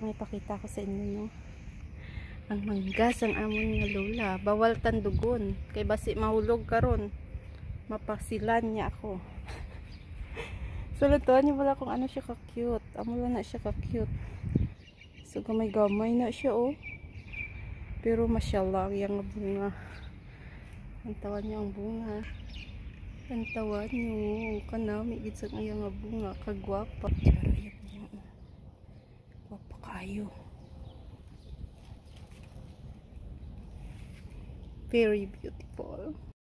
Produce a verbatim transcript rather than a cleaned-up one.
may pakita ko sa inyo, no? Ang manggas ang amon nga lola. Bawal tandugon. Kay basi mahulog karon. Mapasilan niya ako. So, lutuan niyo wala kung ano siya ka-cute. Amo lang na siya ka-cute. So, gamay-gamay na siya, oh. Pero mashallah, yung bunga. Ang tawan niya ang bunga. Ang tawan niyo. Kanami, gitsang ayang bunga. Kagwapa. Pero yun niya. Gwapa kayo. Very beautiful.